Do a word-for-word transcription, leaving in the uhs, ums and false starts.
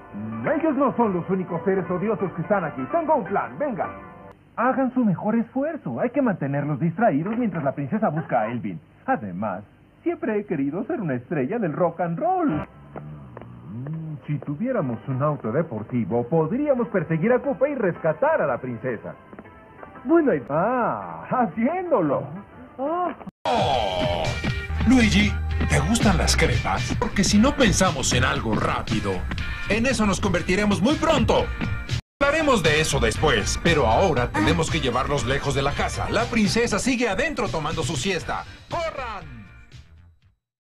Ellos no son los únicos seres odiosos que están aquí. Tengo un plan, vengan. Hagan su mejor esfuerzo. Hay que mantenerlos distraídos mientras la princesa busca a Elvin. Además, siempre he querido ser una estrella del rock and roll. Mm, Si tuviéramos un auto deportivo, podríamos perseguir a Koopa y rescatar a la princesa. Bueno, y... Ah, haciéndolo. Oh. Oh. Luigi, ¿te gustan las crepas? Porque si no pensamos en algo rápido, en eso nos convertiremos muy pronto. Hablaremos de eso después, pero ahora tenemos que llevarlos lejos de la casa. La princesa sigue adentro tomando su siesta. ¡Corran!